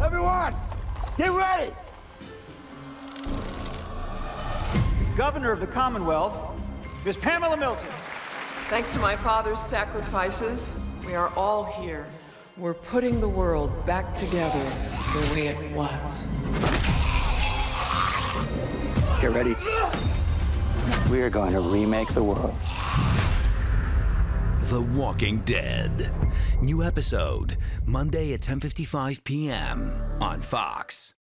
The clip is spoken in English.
Everyone, get ready! Governor of the Commonwealth, Miss Pamela Milton. Thanks to my father's sacrifices, we are all here. We're putting the world back together the way it was. Get ready. We are going to remake the world. The Walking Dead. New episode, Monday at 10:55 p.m. on Fox.